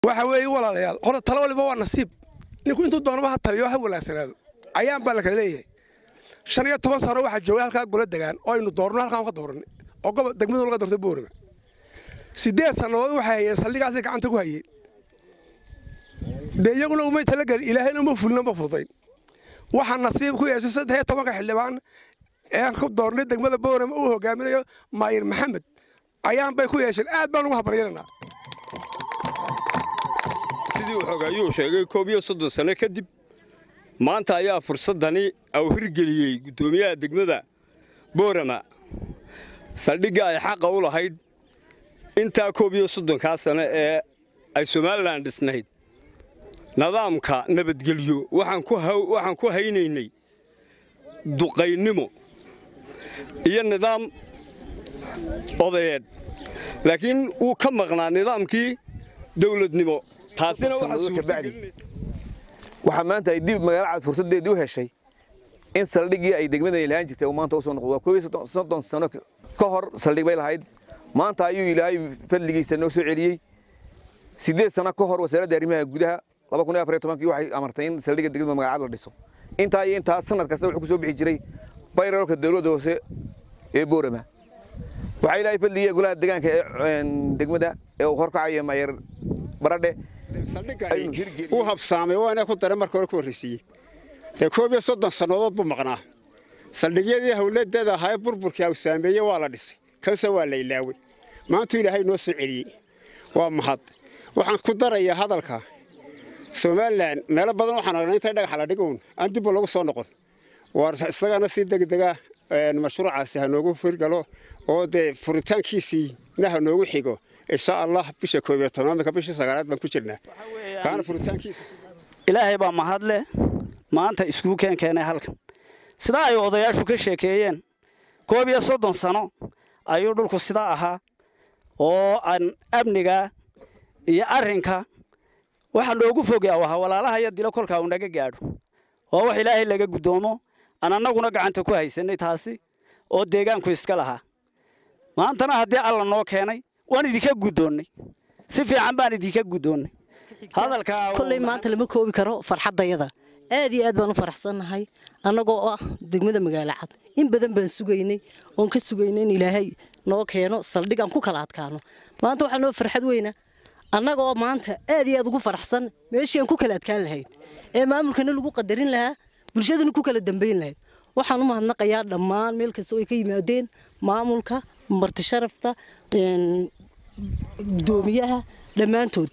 waxa weeye walaalayaal hore talo waliba waa nasiib ninku intuu doonaba ha taliyo ha wanaagsanaado ayaan baa la kala leeyahay 15 sano waxa joogay halka golo degaan oo aynu doorno halkaan ka dooranay oo gobo degmada laga doortay Boorama 8 sanadood waxa hayeen saldhigaasi gacanta ku hayeen deeyaguna uma talagal ilaahayna uma fulnaba fuday waxa nasiib ku yeeshay 13 xildhibaan ee ku doornay degmada Boorama uu hogaaminayo Maayir Maxamed ayaan bay ku yeeshay aad baan ugu habaryeelnaa sidii uu xogaayuu sheegay 30 sano kadib maanta ayaa fursadani aw hirgeliyay gudoomiyaha degmada Boorama saldhiga ay xaq u lahayd inta 30 sano ee ay Soomaaliland dhisnayd nidaamka nabadgelyo waxaan ku haynaynay duqaynimo iyo nidaam odayeed laakiin uu ka maqnaa nidaamkii dawladnimo taasina waxa maanta ay dib magaalada fursadeedii u heshay in saldhigii ay degmada ilaahan jirtay oo maanta u soo noqdo 30 sano ka hor saldhig bay lahayd maanta ayuu ilaahay fadligiisa noo soo celiyay 8 sano ka hor wasaaradda arrimaha gudaha 2014 waxay amartay in saldhiga degmada magaalada la dhiso inta sanad kasta wuxuu ku soo bixi jiray bayrarka dawladda hoose ee Boorama waxa ilaahay fadliga golaha deegaanka ee degmada ee uu horkacay Maayir Baradhe uu habsaamay waana ku daray markii hore ku horeysay ee 30 sanadood buu maqnaa saldhigyadii hawladeeda ahaa burburkii uu saameeyay waa la dhisay kaasa waa la ilaaway maanta ilaahay noo soo celiyay waa mahad waxaan ku darayaa hadalka Soomaaliland meel badan waxaan aragnay inta dhagax la dhigoon aan dib lagu soo noqon war isagana si degdega mashruucaasi ha noogu furgalo oo de furitaankiisii naha noogu xigo insha Allah bisha 12 ka bisha 9 baan ku jirnaa kaan furitaankiisa ilaahay baa mahad leh maanta isku keenay halkan sida ay odayaashu ka sheekeeyeen 30 sano ayuu dhulku sida ahaa oo aan amniga iyo arrinka waxa loogu fogaa waxa walaalaha iyo dilo kolka uu naga gaadho oo wax ilaahay laga gudoomo anaguna gacanta ku haysanay taasi oo deegaanku iska lahaa maantana hadii alla noo keenay waan idinka gudoonay si fiican baan idinka gudoonay hadalka kulay maanta lama koobi karo farxadayada aad iyo aad baan u faraxsanahay anagoo ah degmada magaalada cad in badan baan sugaynay oo ka sugaynay in ilaahay noo keeno saldhigan ku kala adkaano maanta waxa noo farxad weyna annagoo maanta aad iyo aad ugu faraxsan meeshii aan ku kala adkaan lahayn ee maamulkana lagu qadarin lahaa bulshadana ku kala dambeyn lahayd waxaan u mahadnaqayaa dhammaan meel kasta oo ay ka yimaadeen maamulka marti sharafta gudoomiyaha dhammaantood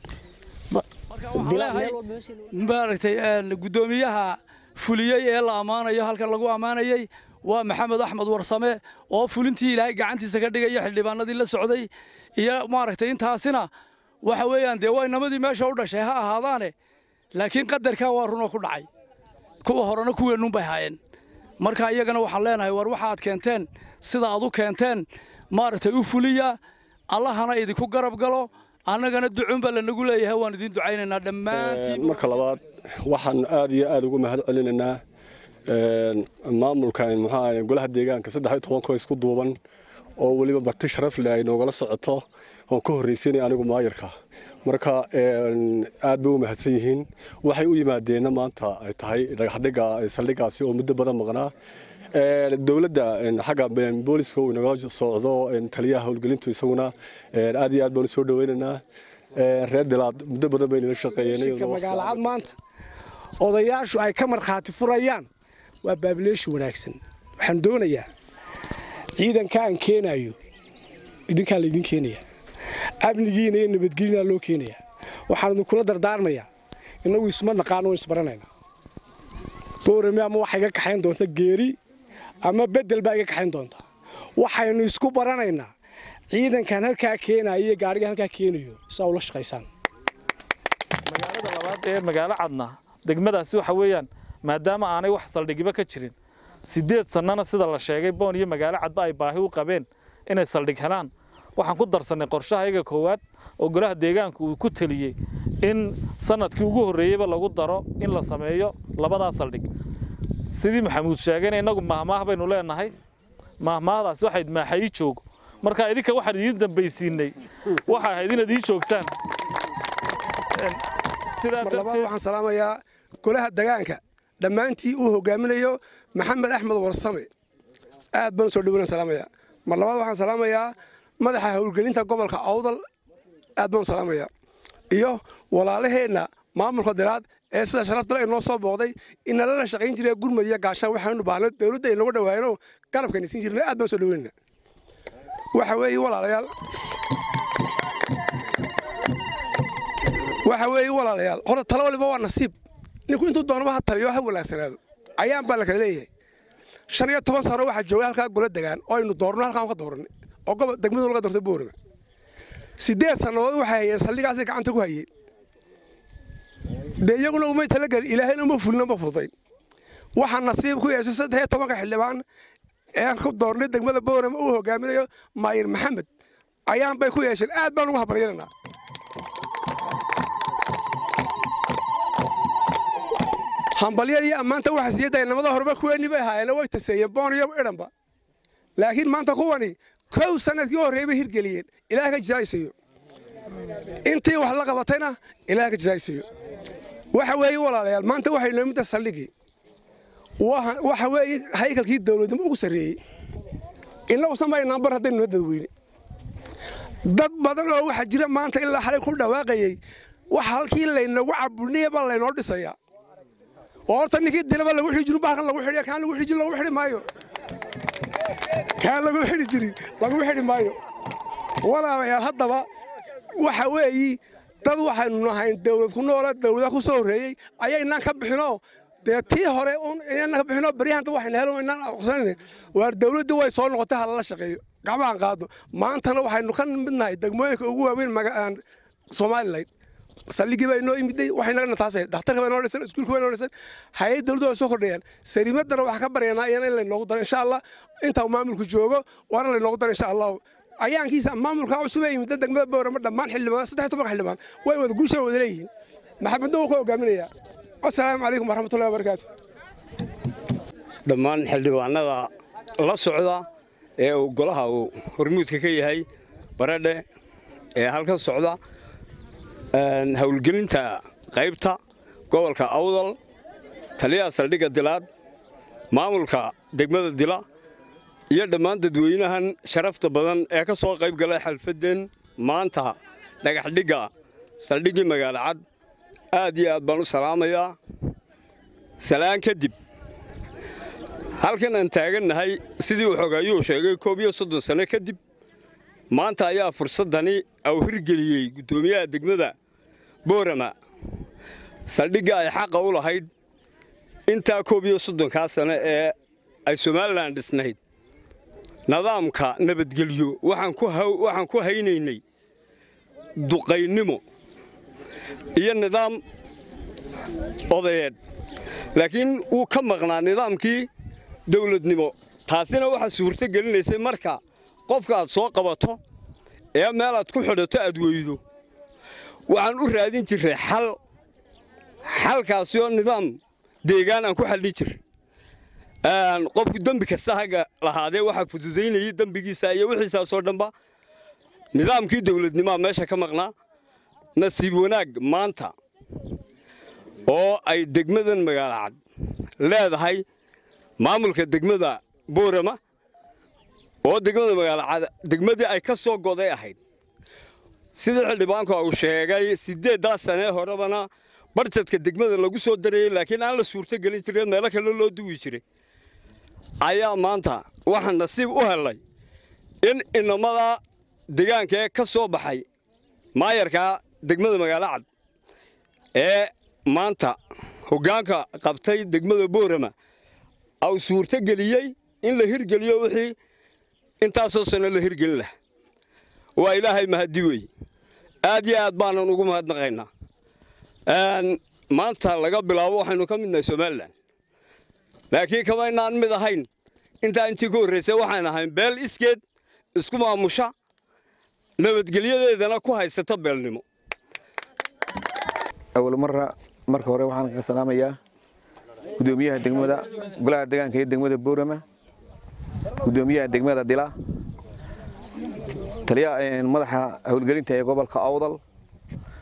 maaragtay gudoomiyaha fuliyay ee la amaanayo halkan lagu amaanayay waa Maxamed Axmed Warsame oo fulintii ilaahay gacantiisa ka dhigay xildhibaanadii la socday iyo maaragtay intaasina waxa weeyaan de way namadii meesha u dhashay ha ahaadaane laakiin qadarka waa runo ku dhacay kuwa horena kuweenun bay haayeen marka iyagana waxaan leenahay war waxa aad keenteen sida aad u keenteen maaragtay u fuliya allahana idinku garab galo annagana ducunba la nagu leeyahay waan idin ducaynaynaa dhammaantiin marka labaad waxaan aad iyo aad ugu mahad celinaynaa maamulka golaha deegaanka 13 qoys ku duuban oo waliba marti sharaf leh ay noogala socoto oo ka horeysiinay anigu maayirka marka aad bay u mahadsan yihiin waxay u yimaadeen maanta ay tahay dhagaxdhiga saldhigaasi oo muddo badan maqnaa dawladda xagga booliska uu naga socdo taliyaha howlgelintu isaguna aad iyo aad baan soo dhaweynaynaa reer dilaad muddo badan bay nala shaqeeyeen magaalada maanta odayaashu ay ka marxaati furayaan waa baabileesh wanaagsan waxaan doonayaa ciidanka aan keenayo idinka la idin keenaya amnigiina iyo nabadgelyada loo keenaya waxaan idin kula dardaarmayaa inagu isma naqaan oo isbaranayna Boorama ama waxa iga kaxayn doonta geeri ama bedel baa iga kaxayn doonta waxaynu isku baranaynaa ciidankan halka keenayo gaariga halka keenayo soo la shaqeeysan magaalada labaad ee magaalo cadna degmadaasi waxa weeyaan maadaama aanay wax saldhigiba ka jirin 8 sanana sida la sheegay boon iyo magaalo cadba ay baahi u qabeen inay saldhig helaan waxaan ku darsanay qorshahayaga koowaad oo golaha deegaanka uu ku taliyay in sanadkii ugu horeeyayba lagu daro in la sameeyo labadaas saldhig sidii maxamuud sheegay inagu mahmaah baynu leenahay mahmaahdaas waxay maaxay joog marka idinka waxaan idin dambaysiinay waxa ahayd inaad ii joogtaan sidaa labaad waxaan salaamayaa golaha deegaanka dhammaantii uu hogaaminayo maxamed axmed warsame aad baan soo dhaweyn salaamayaa mar labaad waxaan salaamayaa madaxa howlgelinta gobolka Awdal aad baan salaamayaa iyo walaalaheena maamulka diraad ee sida sharafta leh inoo soo booqday in la shaqayn jiray gurmad iyo gaashaan waxaanu baahno dawladda in lagu dhawaano qalabkan siin jirnay aad baan soo dhaweynaa waxa weeye walaalayaal horta talo waliba waa nasiib ninku intuu doonaba ha taliyo ha wanaagsanaado ayaan baa la kala leeyahay 15 sano waxa jooga halka golo degaan oo aynu doorno halkaan ka dooranay oo gobol degmadu laga doortay Boorama 8 sanadood waxa hayeen saldhigaas gacanta ku hayeen deeyaguna uma talagal ilaahayna ma fulna ma fuday waxa nasiib ku yeeshay 13 xildhibaan ee ku doornay degmada Boorama uu hogaaminayo Maayir Maxamed ayaan bay ku yeesheen aad baan ugu habaryeynaa hambaliyadii amaanta waxa siiyay inamada horba kuweeni bay haayeen way taseeyeen booniyo idhanba laakiin maanta kuwani kow sanadkii horeeyay hirgeliyeen ilaahay ka jaaysiyo intii wax la qabatayna ilaahay ka jaaysiyo waxa weeye walaalayaal maanta waxay noo midda saldhigi waxa weeye haykalkii dawladnimo ugu sareeyay inagu sameeyna bar haday noo dadweyne dad badan oo waxa jira maanta ilaa xalay ku dhawaaqayay waxa halkii laynagu cabulnay baa laynoo dhisayaa horta ninkii dilaba lagu xiri jiray baahan lagu xiriyo kaan lagu xiri jiray lagu xiri maayo kaan lagu xiri jiray lagu xiri maayo walaalayaal haddaba waxa weeyi dad waxaynu nahay dawlad ku nool dawlad ku soo horeeyay ayayna ka bixino tii hore inaan ka bixino bariyahan waxayna helo inaan aqoonsanay waar dawladdu way soo noqotay hal la shaqeeyo gacmaha qaado maantana waxaynu ka midnahay degmooyinka ugu waaweyn magacan Soomaaliland saldhigi bay noo imiday waxay naga taasay dhakhtarka bay noo dhisan iskuulka bay noo dhisan hay'ad dawladdu soo kordhayaan sariimadana wax ka bareynaa in la noogu daro insha Allah inta maamulku joogo waana la noogu daro insha Allah ayaankiisa maamulka cusub ay imid degmada Boorama dhammaan xildhibaan 13 xildhibaan way wada guusha wada leeyihiin maxamed uu ka hogaaminaya assalaamu calaykum warahmatullaahi wabarakaatuh dhammaan xildhibaanada la socda ee golaha uu hormuudka ka yahay baradhe ee halka socda hawlgelinta qaybta gobolka Awdal taliyaha saldhiga dilaad maamulka degmada dila iyo dhammaan dadweynahan sharafta badan ee ka soo qayb galay xalfadan maanta dhagax dhiga saldhigi magaalada cad aad iyo aad baan u salaamayaa salaan kadib halkan aan taaganahay sidii uu xogaayuu sheegay 30 sano kadib maanta ayaa fursadani aw hirgeliyay gudoomiyaha degmada Boorama saldhiga ay xaq u lahayd inta 30 sano ee ay Soomaaliland dhisnayd nidaamka nabadgelyo waxaan ku haynaynay duqaynimo iyo nidaam odayeed laakiin uu ka maqnaa nidaamkii dawladnimo taasina waxa suurta gelinaysay marka qofka aad soo qabato ee meel aad ku xidhato aad weydo waxaan u raadin jiray xalkaasi oo nidaam deegaan aan ku xallin jiray qofku dambi kasta haga lahaadee waxa fududeynayay dambigiisa iyo wixiisa soo dhanba nidaamkii dawladnimo meesha ka maqnaa nasiib wanaag maanta oo ay degmadan magaalada cad leedahay maamulka degmada Boorama oo degmada magaalada cad degmadii ay ka soo goday ahayd sida xildhibaanku uu sheegay 8 sano horabana barjadka degmada lagu soo dareeyay laakiin aan la suurta gelin jirin meel kale loo duwi jiray ayaa maanta waxaan nasiib u helay in inamada deegaanka ka soo baxay maayarka degmada magaalada cad ee maanta hoggaanka qabtay degmada Boorama aw suurta geliyay in la hirgeliyo wixii intaasoo sano la hirgelin lahaa waa ilaahay mahadi weey aad iyo aad baan ugu mahadnaqaynaa maanta laga bilaabo waxaynu ka midnahay Soomaaliland laakiin kama inaan mid ahayn inta intii ku horeysay waxaan ahayn beel iskeed isku maamusha nabadgelyadeedana ku haysata beelnimo awal marka hore waxaan ka salaamayaa gudoomiyaha degmada golaha deegaanka ee degmada Boorama gudoomiyaha degmada Dila taliyaha madaxa hawlgelinta ee gobolka Awdal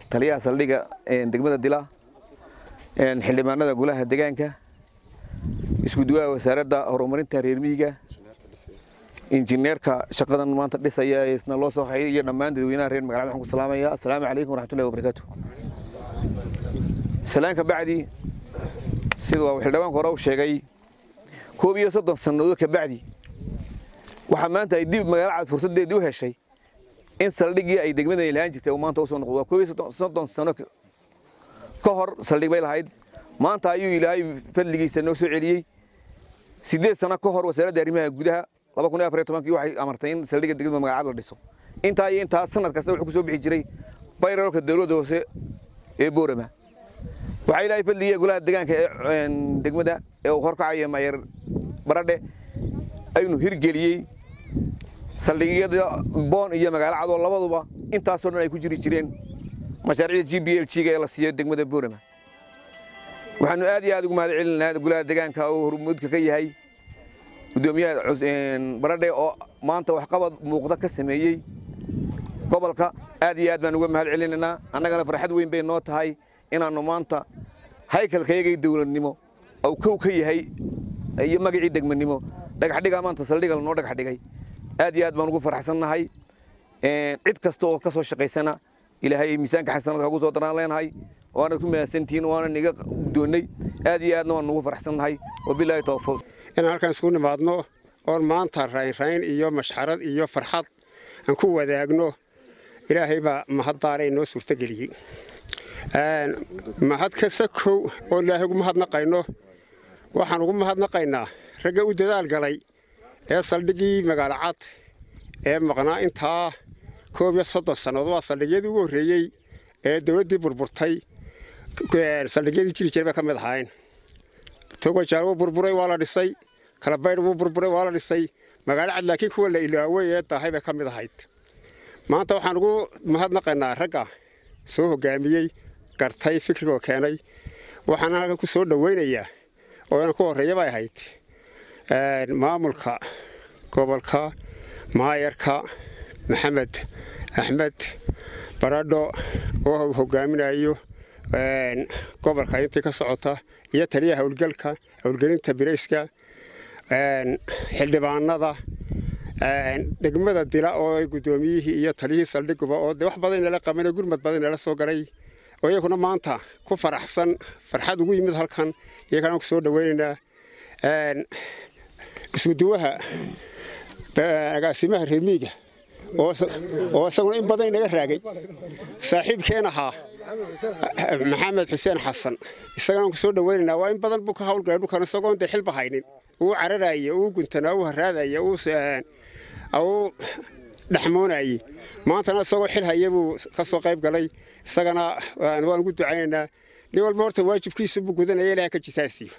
taliyaha saldhigga degmada Dila xildhibaanada golaha deegaanka isku duwaha wasaaradda horumarinta reer miyiga injineerka shaqadan maanta dhisaya isna loo soo xayay iyo dhammaan dadweynaha reer magaalada waxaan ku salaamayaa assalaamu calaykum waraxmatullaahi wabarakaatuh salaanka bacdi sidoo xildhibaanka hore u sheegay 31 sanadood ka bacdi waxa maanta ay dib magaalada fursadeedii u heshay in saldhiggii ay degmada ilaahan jirtay oo maanta u soo noqdo 31 sano ka hor saldhig bay lahayd maanta ayuu ilaahay fadligiisa noo soo celiyay 8 sano ka hor wasaaradda arrimaha gudaha 2014 waxay amartay in saldhigga degmada magaalada la dhiso inta sanad kasta wuxuu ku soo bixi jiray bayrarka dawladda hoose ee Boorama waxa ilaahay fadliga golaha deegaanka ee degmada ee uu horkacay maayar baradhe aynu hirgeliyay saldhigyada boon iyo magaalada cad oo labaduba intaas oo dhan ay ku jiri jireen mashaariicda GBLG-ga ee la siiyay degmada Boorama waxaanu aad iyo aad ugu mahad celinaynaa golaha deegaanka oo hormuudka ka yahay gudoomiyaha baradhe oo maanta wax qabad muuqda ka sameeyay gobolka aad iyo aad baan uga mahad celinaynaa annagana farxad weyn bay noo tahay inaanu maanta haykalkayga dawladnimo oo ka yahay iyo magacii degmanimo dhagax dhiga maanta saldhigga noo dhagax dhigay aad iyo aad baan ugu faraxsanahay cid kasta oo ka soo shaqeysana ilaahay miisaanka xasanada ugu soo daraan leenahay waana ku mahadsantiin waana niga doonay aad iyo aadna waan ugu faraxsanahay wabillahi tawfiiq in halkan isku nimaadno oo maanta rayn iyo mashxarad iyo farxad aan ku wadaagno ilaahay baa mahaddaanay noo suurta geliyay mahad ka sakow oo ilaahay ugu mahadnaqayno waxaan ugu mahadnaqaynaa ragga u dadaal galay ee saldhiggii magaalo cad ee maqnaa intaa 31 sanadood waa saldhigyadii ugu horreeyay ee dawladdii burburtay saldhigyadii jiri jiray ka mid ahayn togo jaaro burburay waa la dhisay kala bayr wuu burburay waa la dhisay magaalo cad laakiin kuwa la ilaaway ee tahay bay ka mid ahayd maanta waxaan ugu mahadnaqaynaa ragga soo hogaamiyay gartay fikriga keenay waxaan halkan ku soo dhaweynayaa oo aan ku horeeyay bay ahayd maamulka gobolka maayarka maxamed axmed baradho oo hogaaminayo gobolka intii ka socota iyo taliyaha howlgelinta bireyska xildhibaanada degmada Dila oo ay gudoomiyihii iyo taliyihii saldhigba oo wax badan la qabanay gurmad badan la soo galay oo iyaguna maanta ku faraxsan farxad ugu yimid halkan iyagana ku soo dhaweynaa isku duwaha agaasimaha reer miyiga oo isaguna in badan naga raagay saaxiibkeena ahaa maxamed xuseen xasan isagana ku soo dhaweynaa waa in badan buu ka hawlgalay dhulkan isagoo inta xilba haynin uu cararaayay uu guntanaa uu haraadayay uu dhaxmoonayay maantana isagoo xil hayay buu ka soo qayb galay isagana waan ugu ducaynaynaa nin walba horta waajibkiisa buu gudanayay ilaahay ka jitaasiyo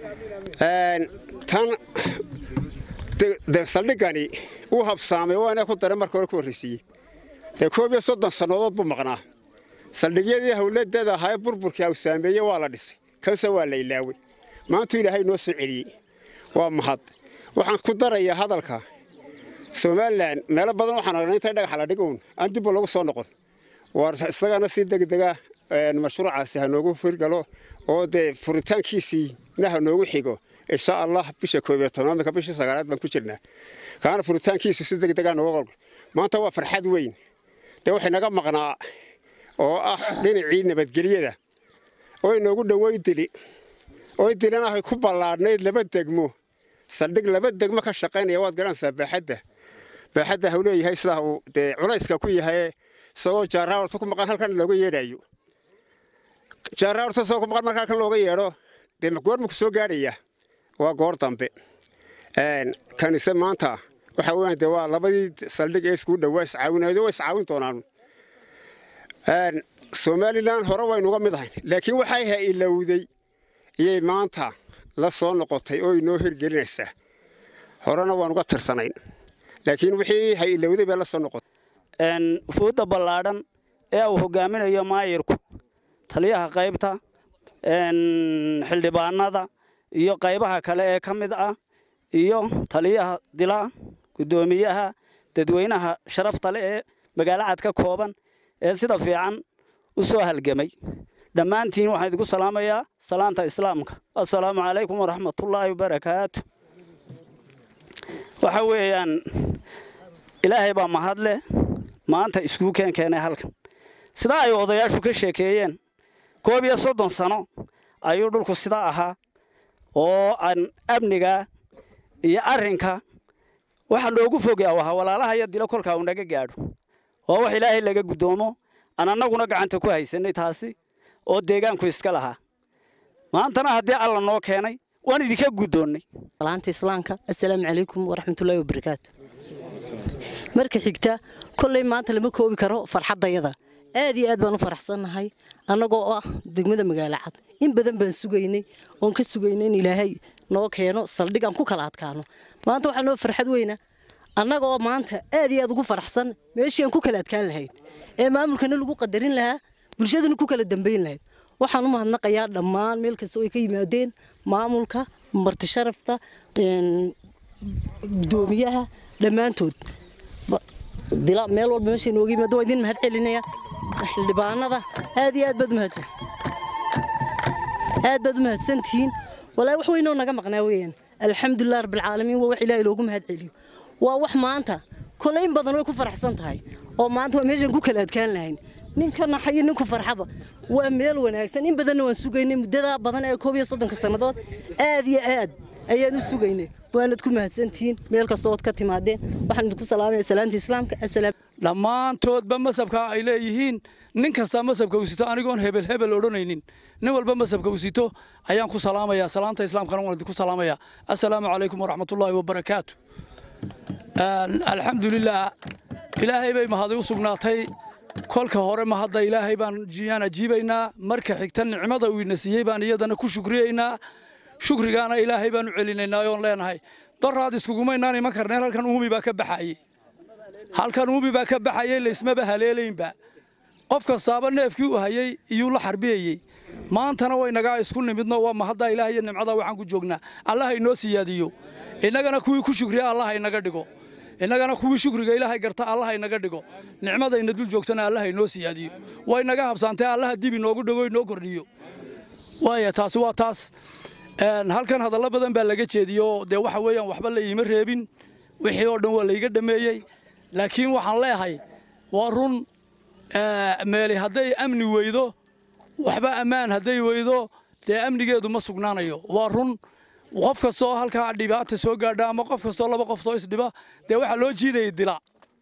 tan saldhiggani uu habsaamay waana ku daray marka hore ku horreysiyey 31 sanadood buu maqnaa saldhigyadii hawladeeda ahaa burburkii uu saameeyay waa la dhisay kanse waa la ilaaway maanta ilaahay noo soo celiyay waa mahad waxaan ku darayaa hadalka Soomaaliland meel badan waxaan aragnay inta dhagax la dhigoon aan dib loogu soo noqon war isagana si degdega mashruucaasi ha noogu firgalo oo de furitaankiisii naha noogu xigo insha Allah bisha 12 ka bisha 9 baan ku jirnaa kaana furitaankiisii si degdega noogu qol maanta waa farxad weyn de waxay naga maqnaa oo ah dhinacii nabadgelyada oo inoogu dhaweey dili oo dilana ay ku ballaadnayd laba degmo saldhig laba degmo ka shaqeynaya waad garanaysaa baaxadda hawleeyahay sida uu de culayska ku yahay soo jaaraarta ku maqan halkan looga yeedhayo jaaraarta soo ku maqan marka halkan looga yeedho de goor ku soo gaadhaya waa goor dambe kanisa maanta waxa weeyaan de waa labadii saldhig ee isku dhawaas caawinaydo way caawin doonaan Soomaaliland hore way uga mid ahayn laakiin waxay hay ilowday iyay maanta la soo noqotay oo inoo hirgelinaysa horena waan uga tirsanayn laakiin wixii hay ilowday baa la soo noqotay fuuda ballaaran ee uu hogaaminayo maayirku taliyaha qaybta xildhibaanada iyo qaybaha kale ee ka mid ah iyo taliyaha Dila gudoomiyaha dadweynaha sharafta leh ee magaalada cad ka kooban ee sida fiican u soo halgamay dhammaantiin waxaan idinku salaamayaa salaanta islaamka assalaamu calaykum waraxmatullaahi wabarakaatu waxa weeyaan ilaahay baa mahadle maanta isku keenay halkan sidaa ay odayaashu ka sheekeeyeen 31 sano ayuu dhulku sidaa ahaa oo aan amniga iyo arrinka waxa loogu fogaa waxa walaalaha iyo dilo kolka uu naga gaadho oo wax ilaahay laga gudoomo anaguna gacanta ku haysanay taasi oo deegaanku iska lahaa maantana hadii alla noo keenay waan idinka gudoonnay salaanta islaamka assalaamu calaykum waraxmatullaahi wabarakaatu marka xigta kullay maanta lama koobi karo farxadayada aad iyo aad baan u faraxsanahay anagoo ah degmada magaalo cad in badan baan sugaynay oo ka sugaynay in ilaahay noo keeno saldhig aan ku kala adkaano maanta waxa noo farxad weyna anagoo maanta aad iyo aad ugu faraxsan meeshii aan ku kala adkaan lahayn ee maamulkana lagu qadarin lahaa bulshadana ku kala dambeyn lahayd waxaan u mahadnaqayaa dhammaan meel kasta oo ay ka yimaadeen maamulka marti sharafta gudoomiyaha dhammaantood dila meel walba meesha inooga yimaado waa idin mahad celinaya xildhibaanada aad iyo aad baad mahadsantihiin walaa wax weyn oo naga maqnaa weeyaan alxamdulilah rabbil caalamiin waa wax ilaahay loogu mahad celiyo waa wax maanta kole in badan way ku faraxsan tahay oo maanta waa meeshan ku kala adkaan lahayn ninka naxay ninku farxaba waa meel wanaagsan in badan waan sugaynay muddada badan ee 31 sanadood aad iyo aad ayaan u sugaynay waanad ku mahadsantihiin meel kasta oo ka timaadeen waxaan idinku salaamayaa salaanta islaamka asalaam dhammaantoodba masabka ay leeyihiin nin kasta masabka uu sito anigoon hebel odhanaynin nin walba masabka uu sito ayaan ku salaamayaa salaanta islaamkana waan idinku salaamayaa assalaamu calaykum waraxmatullaahi wabarakaatu alxamdulilah ilaahay bay mahad u sugnaatay kolka hore ma hadda ilaahay baan jiyana jiibaynaa marka xigta nicmada uu ina siiyay baan iyadana ku shukriyeynaa shukrigaana ilaahay baan u celinaynaa oo leenahay daraad iskugumaynaan iman karneen halkan uumi baa ka baxayay laysmaba haleelaynba qof kastaaba neefkii u hayay iyuu la xarbiyayey maantana way nagaa isku nimidno waa mahadda ilaahay iyo nimcada waxaan ku joognaa allah inoo siyaadiyo innagana kuwii ku shukriya allah inaga dhigo innagana kuwii shukriga ilaahay garta allah inaga dhigo nicmadayna dul joogtana allah inoo siyaadiyo way naga habsaantay allah dib inoogu dhago inoo kordhiyo waaya taasi waa taas halkan hadallo badan baa laga jeediyo dee waxa weeyaan waxba la iima reebin wixii oo dhan waa layga dhameeyey laakiin waxaan leeyahay waa run meeli hadday amni weydo waxba ammaan hadday weydo dee amnigeedu ma sugnaanayo waa run qof kastoo halkaa dhibaata soo gaadha ama qof kastoo laba qoftoo isdhiba dee waxaa loo jiidayay dila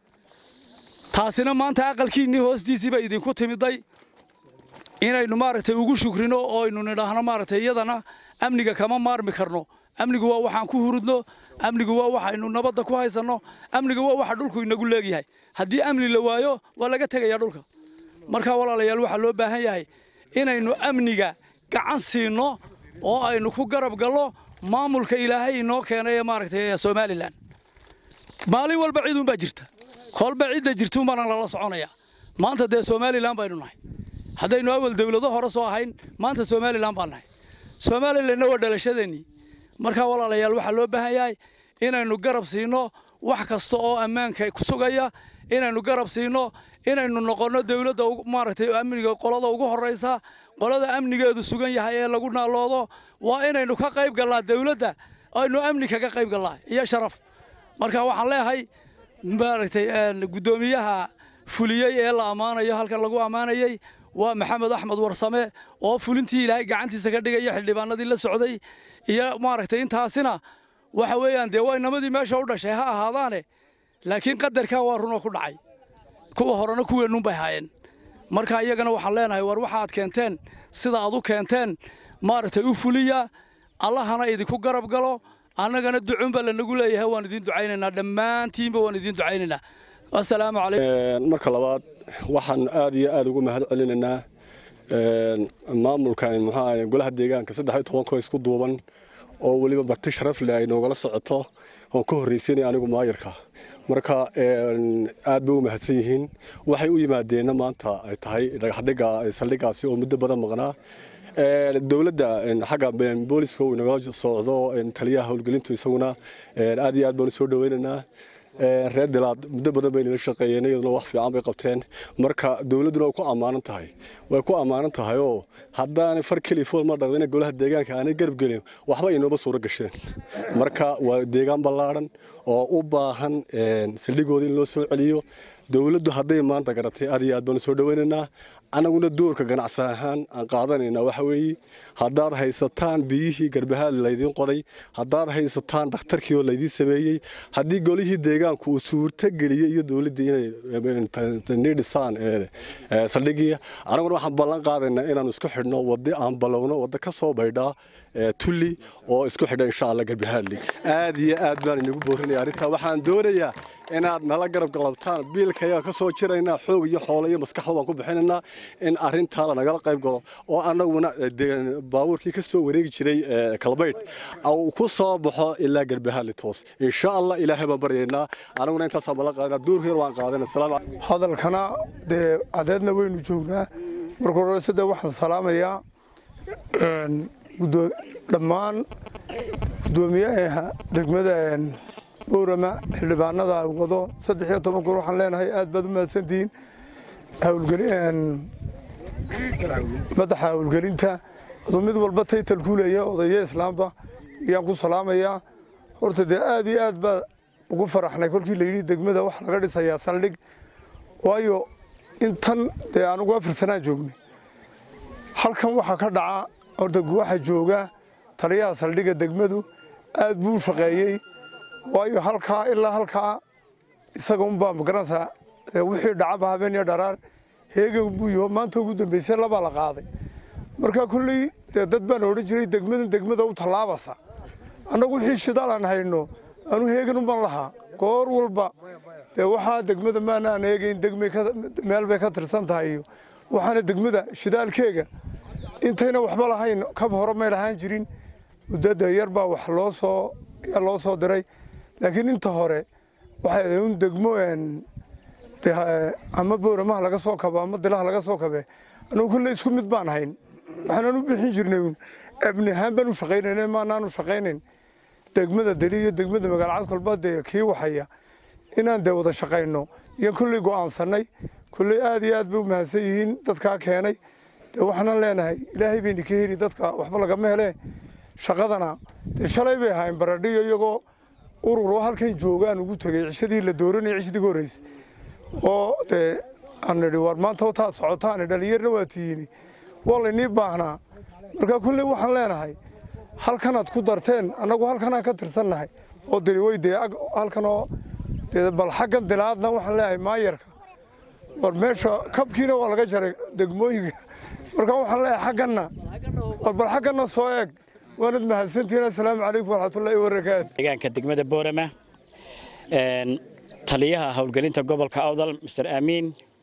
taasina maanta aqalkiinnii hoostiisiiba idinku timiday inaynu maaragtay ugu shukrino oo aynu nidhaahno maaragtay iyadana amniga kama maarmi karno amnigu waa waxaan ku hurudno amnigu waa waxaynu nabadda ku haysanno amnigu waa waxa dhulku inagu leegyahay haddii amni la waayo waa laga tegayaa dhulka markaa walaalayaal waxaa loo baahan yahay inaynu amniga gacan siinno oo aynu ku garab gallo maamulka ilaahay inoo keenay ee maaragtay Soomaaliland maalin walba cid uun baa jirta kolba cidda jirta uun baan lala soconaya maanta dee Soomaaliland baynu nahay haddaynu awal dawlado hore soo ahayn maanta Soomaaliland baan nahay Soomaaliland waa dhalashadeeni markaa walaalayaal waxaa loo baahan yahay inaynu garab siino wax kasta oo ammaanka ku sugaya inaynu garab siino inaynu noqono dawladda maaragtay amniga qolada ugu horeysa qolada amnigeedu sugan yahay ee lagu naaloodo waa inaynu ka qayb galnaa dawladda aynu amni kaga qayb galnaa iyo sharaf marka waxaan leeyahay maaragtay gudoomiyaha fuliyay ee la amaanayo halkan lagu amaanayay waa maxamed axmed warsame oo fulintii ilaahay gacantiisa ka dhigay xildhibaanadii la socday iyo maaragtay intaasina waxa weeyaan dee way namadii meesha u dhashay ha ahaadaane laakiin qadarka waa runo ku dhacay kuwa horena kuweenun bay haayeen marka iyagana waxaan leenahay war waxaad keenteen sida aad u keenteen maaragtay u fuliya allahana idinku garab galo annagana ducunba lanagu leeyahay waan idin ducaynaynaa dhammaantiinba waan idin ducaynaynaa assalaamu calaykum marka labaad waxaan aad iyo aad ugu mahad celinaynaa maamulka golaha deegaanka 13 isku duuban oo waliba marti sharaf leh ay noogala socoto oo ka horreysay anigu maayirka marka aad bay u mahadsan yihiin waxay u yimaadeen maanta ay tahay dhagaxdhiga saldhigaasi oo muddo badan maqnaa dawladda xagga booliska uu inaga socdo taliyaha howlgelintu isaguna aad iyo aad baan soo dhaweynaynaa reer dilaad muddo badan bay nala shaqeeyeen iyaduna wax fiican bay qabteen marka dawladuna way ku ammaanan tahay oo haddaanay far keliya fool ma dhaqdina golaha deegaanka aanay garab gelin waxba inooba suuro gasheen marka waa deegaan ballaadhan oo u baahan saldhigooda in loo soo celiyo dawladdu hadday maanta garatay aad iyo aad baan soo dhawaynaynaa anaguna doorka ganacsi ahaan aan qaadanaynaa waxa weeye haddaad haysataan biyihii garbahaad laydiin qoday haddaad haysataan dhakhtarkii oo laydiin sameeyey haddii golihii deegaanku uu suurto geliyey iyo dawladdii inay dhisaan saldhigii anaguna waxaan ballan qaadaynaa inaanu isku xidhno waddo aan balowno waddo ka soo baydhaa tulli oo isku xidha insha allah garbahaadli aad iyo aad baan inagu boorinaya arrintaa waxaan doonayaa inaad nala garab galabtaan biilka ayaan ka soo jiraynaa xoog iyo xoolo iyo maskaxda baan ku bixinaynaa in arrintaa nagala qayb galo oo annaguna baabuurkii ka soo wareegi jiray kalbaydh uu ku soo baxo ilaa garbahaadli toos insha allah ilaahay baan baryaynaa anaguna intaasaan ballan qaadana duurkeena waan qaadana hadalkana dee cadeedna waynu joognaa marka hore sida waxaan salaamayaa dhammaan gudoomiyaha degmada boorama xildhibaanada wado 13 kun waxaan leenahay aad baad u mahadsantihiin madaxa hawlgelinta mid walba taytal ku leeyahay odaya islaamba iyaan ku salaamayaa horta dee aad iyo aad baa ugu faraxnay kolkii la yidhi degmada wax laga dhisayaa saldhig waayo intan dee anugu 4 sanaa joognay halkan waxaa ka dhaca horta waxa jooga taliyaha saldhiga degmadu aad buu shaqeeyay waayo halkaa ilaa halkaa isaga unbaa magaranaysaa wixii dhacaba habeen iyo dharaar heegan buu yaho maanta ugu dambaysay laba la qaaday marka kulley dee dad baan odhan jiray degmada u tallaabasa annagu wixii shidaal aan hayno anu heegan unbaan lahaa goor walba dee waxaa degmada maanaan eegayn meel bay ka tirsan tahay iyo waxaana degmada shidaalkeega intayna waxba lahayn kab hore may lahaan jirin muddada yar baa wax loo soo diray laakiin inta hore waxay un degmo ama booramaha laga soo kabo ama dilaha laga soo kabe anugu kulley isku mid baan hayn waxaan u bixin jirnay abni ahaan baan u shaqaynaynay maanaanu shaqaynayn degmada deli iyo degmada magaalacad kolba dee kii waxaya inaan dee wada shaqayno iyo kulley go'aansanay kulley aad iyo aad bay u mahadsan yihiin dadkaa keenay dee waxaan leenahay ilaahay bayna ka heli dadka waxba lagama hele shaqadana dee shalay bay ahayn baradhiyo iyagoo ururo halkan joogaan ugu tagay cishadii la dooranayay cishadii ka horreysay oo dee aan nidhi war maanta wataad socotaan dhalinyarna waa tihiini waa laynii baahnaa marka kulley waxaan leenahay halkanaad ku darteen annagu halkanaan ka tirsannahay oo dili way dee halkanoo dee bal xaggan dilaadna waxaan leeyahay maayarka war meesha kabkiina waa laga jaray degmooyinka marka waxaan leeyahay xagganna war bal xagganna soo eeg waanad mahadsantihiin assalaamu calaykum waraxmatullaahi wabarakaatu deegaanka degmada boorama taliyaha howlgelinta gobolka awdal Mr. Amiin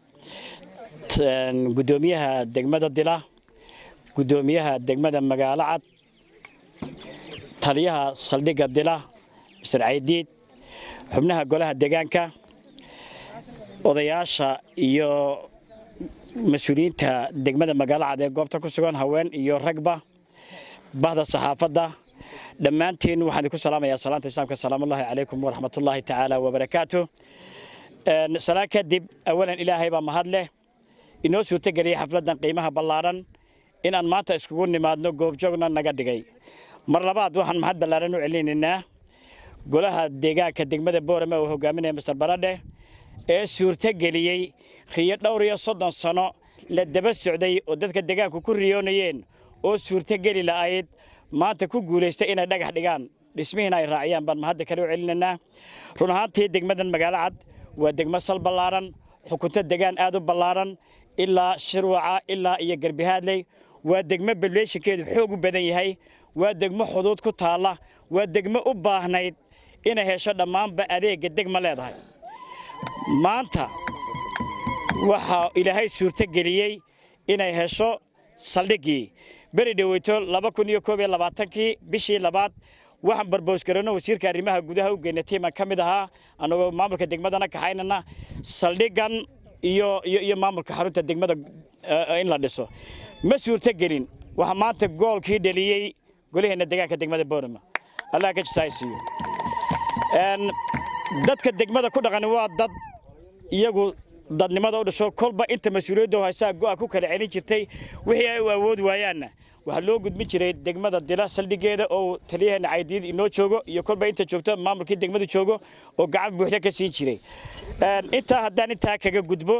gudoomiyaha degmada dila gudoomiyaha degmada magaalacad taliyaha saldhiga dila Mr. Aidiid xubnaha golaha deegaanka odayaasha iyo mas'uuliyiinta degmada magaalacad ee goobta ku sugan haween iyo ragba bahda saxaafadda dhammaantiin waxaan ku salaamayaa salaanta islaamka salaamu alaykum wa rahmatullahi ta'ala wa barakaatuh salaan kadib awalan ilaahay baa mahad leh inoo suurta galiyay xafladan qiimaha ballaaran inaan maanta iskugu nimaadno goobjoogna naga dhigay mar labaad waxaan mahad ballaaran u celinaynaa golaha deegaanka degmada boorama oo hogaaminaya Mr. Baradhe ee suurta galiyay riyo dhowr iyo 30 sano la daba socday oo dadka deegaanku ku riyoonayeen oo suurta gali la'ayd maanta ku guuleystay inay dhagax dhigaan dhismihiina ay raaciyaan baan mahad kale u celinaynaa run ahaantii degmadan magaalacad waa degmo sal ballaaran xukunta deegaan aad u ballaaran ilaa shirwaca ilaa iyo garbahaadley waa degmo balweeshinkeedu xoog u badan yahay waa degmo xuduud ku taala waa degmo u baahnayd inay hesho dhammaanba adeega degmo leedahay maanta waxa ilaahay suurta galiyay inay hesho saldhigii beri dhaweyto 2021 bishii labaad waxaan barboos garano wasiirka arrimaha gudaha u geynay tiiman kamid ahaa anagoo maamulka degmadana ka haynana saldhigan iyo maamulka xarunta degmada in la dhiso ma suurta gelin waxa maanta goolkii dhaliyay golaheena deegaanka degmada Boorama Allah ka jisaysiyo dadka degmada ku dhaqan waa dad iyagu dadnimada u dhasho kolba inta mas'uuliyadda haysaa go'a ku kala celin jirtay wixii ay u awood waayaanna waxa loo gudbin jiray degmada dila saldhigeeda oo taliyaheena Caydiid inoo joogo iyo kolba inta joogto maamulkii degmada joogo oo gacan buuxda ka siin jiray inta haddaan intaa kaga gudbo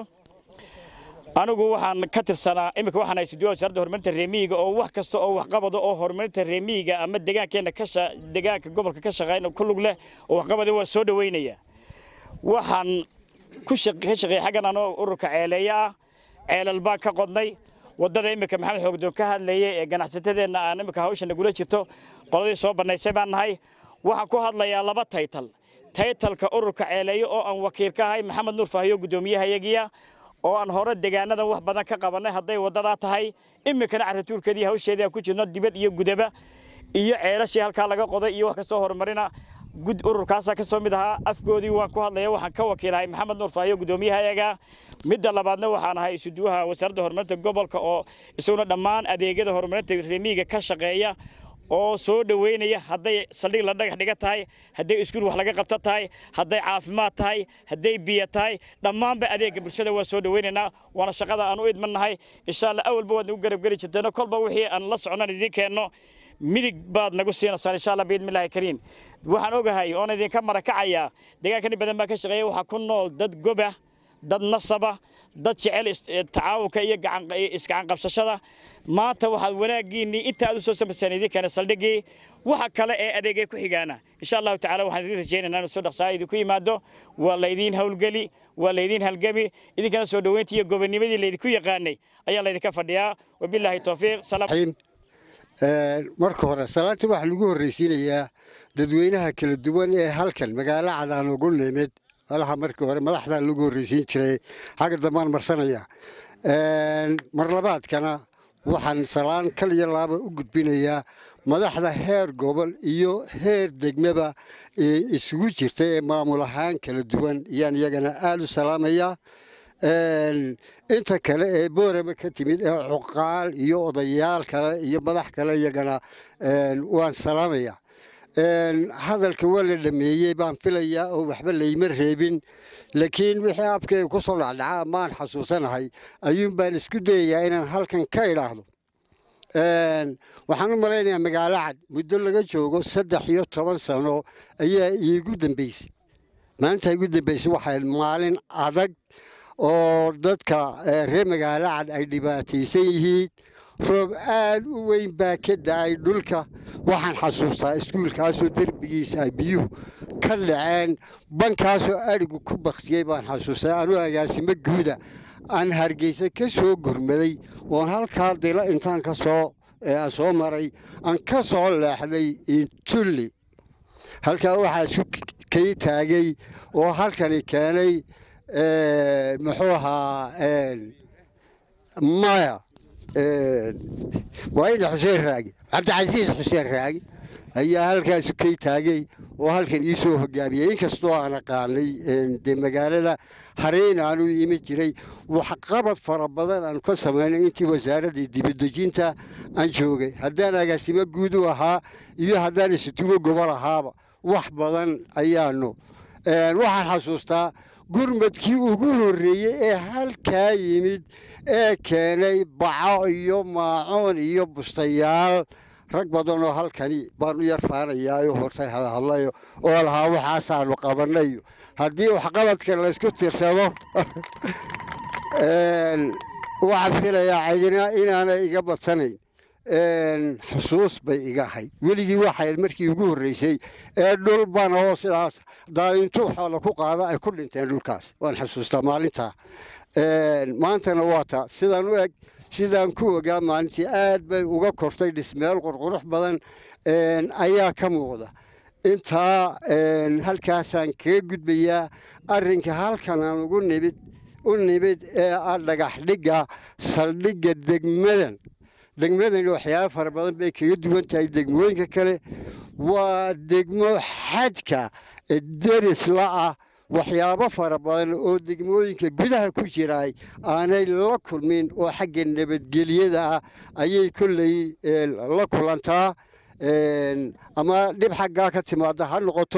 anigu waxaan ka tirsanaa imika waxaan hayay sidoo wasaaradda horumarinta reemiyiga oo wax kasta oo wax qabado oo horumarinta reemiyiga ama deegaankeena deegaanka gobolka ka shaqeeyna ku lug leh oo wax qabado waa soo dhaweynaya waxaan ku shaqeeyay xagan anoo ururka ceeleeya ceelal baan ka qodnay wadada imika maxamed xoogdoon ka hadlayay ee ganacsatadeena aan imika hawsha nagula jirto qoladii soo banaysay baan nahay waxaan ku hadlayaa laba taytalka ururka ceeleeyo oo aan wakiil ka ahay maxamed nuur faahiyo gudoomiyahayagiya oo aan hore deegaanadan wax badan ka qabanay haday wadada tahay imikana caratuulkeedii hawsheedii ku jirno dibad iyo gudaba iyo ceelashii halka laga qoday iyo wax ka soo horumarina ururkaas ka soo mid ahaa afgoodii waan ku hadlayaa waxaan ka wakiilay maxamed nuur faahiyo gudoomiyahayaga midda labaadna waxaan ahay isuduwaha wasaaradda horumarinta gobolka oo isaguna dhammaan adeegyada horumarinta reemiyiga ka shaqeeya oo soo dhaweynaya haday saldhig la dhagax dhiga tahay haday iskuul wax laga qabto tahay haday caafimaad tahay haday biyo tahay dhammaanba adeega bulshada waa soo dhaweynaynaa waana shaqada aan u idmanahay insha Allah awalba waad ugu garab geli jirteen kolba wixii aan la soconan idin keenno midig baad nagu siinaysaa insha Allah biidmillaahi kariim waxaan ogahay oo idinka marakacaya deegaanka badan baa ka shaqeeya waxa ku nool dad goba dad nasaba dad jecel tacaawunka iyo gacan qabsashada maanta waxaad wanaagiini inta aad soo samaysaan idinka saldhigii waxa kale ee adeegay ku xigaana insha Allah taala waxaan idin rajaynaynaa inuu soo dhaqsaayid ku yimaado waa la idin hawlgali waa la idin halgami idinkana soo dhaweyntii iyo gobonimadii la idinku yaqaanay ayaa la idinka fadhiyaa wabillahi tawfiiq salaam marka hore salaantii waxa lagu horeysiinayaa dadweynaha kala duwan ee halkan magaalo cadaan ugu nimid malaha markii hore madaxda lagu horeysiin jiray xagga dambaan marsanaya mar labaadkana waxaan salaan kal iyo laaba u gudbinayaa madaxda heer gobol iyo heer degmaba isugu jirta ee maamul ahaan kala duwan iyaan iyagana aad u salaamayaa inta kale ee boorama ka timid ee cuqaal iyo odayaal kale iyo madax kale iyagana waan salaamayaa hadalka waa la dhameeyey baan filayaa oo waxba layma reebin laakiin wixii afkayga ku soo dhacdhaca maan xasuusanahay ayuun baan isku dayayaa inaan halkan ka idhaahdo waxaan u malaynayaa magaalo cad muddo laga joogo 13 sano ayaa iigu dambeysay maalinta iigu dambeysay waxay maalin adag oo dadka reer magaalo cad ay dhibaataysan yihiin roob aad u weyn baa ka dhacay dhulka waxaan xasuustaa iskuulkaasoo derbigiisa ay biyuhu ka dhaceen bankaasoo adhigu ku baktiyey baan xasuustaa anuu agaasimo guuda aan hargeysa ka soo gurmaday oon halkaa dila intaan soo maray aan ka soo leexday intulli halkaa waxaa isku kay taagay oo halkani keenay muxuu ahaa maya waa ina xuseen raagi cabdicasiis xuseen raagi ayaa halkaas kay taagay oo halkan ii soo hogaamiyey inkastoo aan aqaanay dee magaalada hareen aanu imi jiray waxqabad fara badan aan ka samaynay intii wasaaradda dibadejinta aan joogay haddaan agaasimo guud u ahaa iyo haddaan isitubo gobol ahaaba wax badan ayaanu waxaan xasuustaa gurmadkii ugu horreeyey ee halkaa yimid ee keenay baco iyo maacoon iyo bustayaal rag badan oo halkani baan u yar faanayaa oo hortay hadlayo oo lahaa waxaasaanu qabanayo haddii waxqabadka laysku tirsado waxaan filayaa cidina inaanay iga badsanayn xusuus bay iga ahayd weligii waxay markii ugu horreysay ee dhul bana oo sidaas daadintuu xoola ku qaada ay ku dhinteen dhulkaas waan xasuustaa maalintaa maantana waa taa sidaan u eg sidaan ku ogaa maalintii aad bay uga kortay dhismeel qurqurux badan ayaa ka muuqda intaa halkaasaan kaga gudbayaa arrinka halkan aan ugu nimid ee ah dhagax dhigga saldhigga degmadani waxyaaba fara badan bay kaga duwan tahay degmooyinka kale waa degmo xadka deris la-ah waxyaabo fara badan oo degmooyinka gudaha ku jiraay aanay la kulmin oo xagga nabadgelyada ah ayay kolley la kulantaa ama dhib xaggaa ka timaada ha noqoto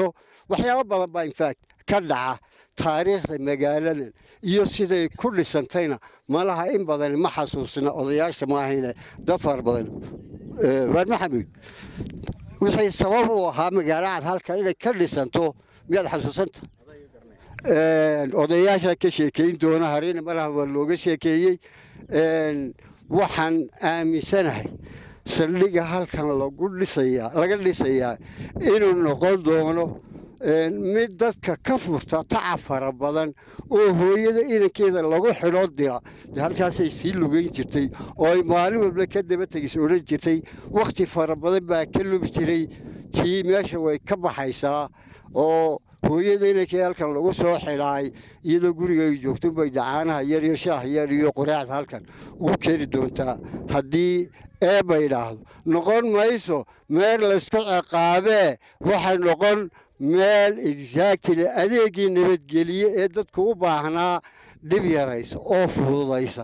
waxyaabo badan baa infact ka dhaca taariikhda magaaladan iyo siday ku dhisantayna malaha in badan ma xasuusna odayaasha maahayne dad fara badan waar maxamuud wixii sabab u ahaa magaalo cad halkan inay ka dhisanto miyaad xasuusanta odayaasha ka sheekeyn doona harina malaha waa looga sheekeeyey waxaan aaminsanahay saldhigga halkan laga dhisayaa inuu noqon doono mid dadka ka furta tacab fara badan oo hooyada inankeeda lagu xidhoo dira halkaasay sii lugayn jirtay oo ay maalin walba ka daba tegis odhan jirtay wakhti fara badan baa ka lubi jiray tii meesha way ka baxaysaa oo hooyada inankeeda halkan lagu soo xidhaay iyadoo guriga ay joogto bay dacaanaha yar iyo shaah yar iyo quraacda halkan ugu keeni doontaa haddii eebba idhaahdo noqon mayso meel laysku ciqaabee waxay noqon meel exactly adeegii nabadgeliye ee dadku u baahnaa dhib yaraysa oo fududaysa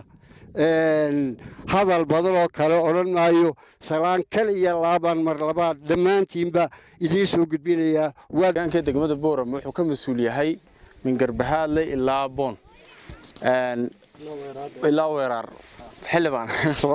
hadal badan oo kale odhan maayo salaan kal iyo laaban mar labaad dhammaantiinba idiin soo gudbinayaa waagaanka degmada Boorama wuxuu ka mas'uul yahay min Garbahaadle ilaa Boon ilaa Weerar xilibaan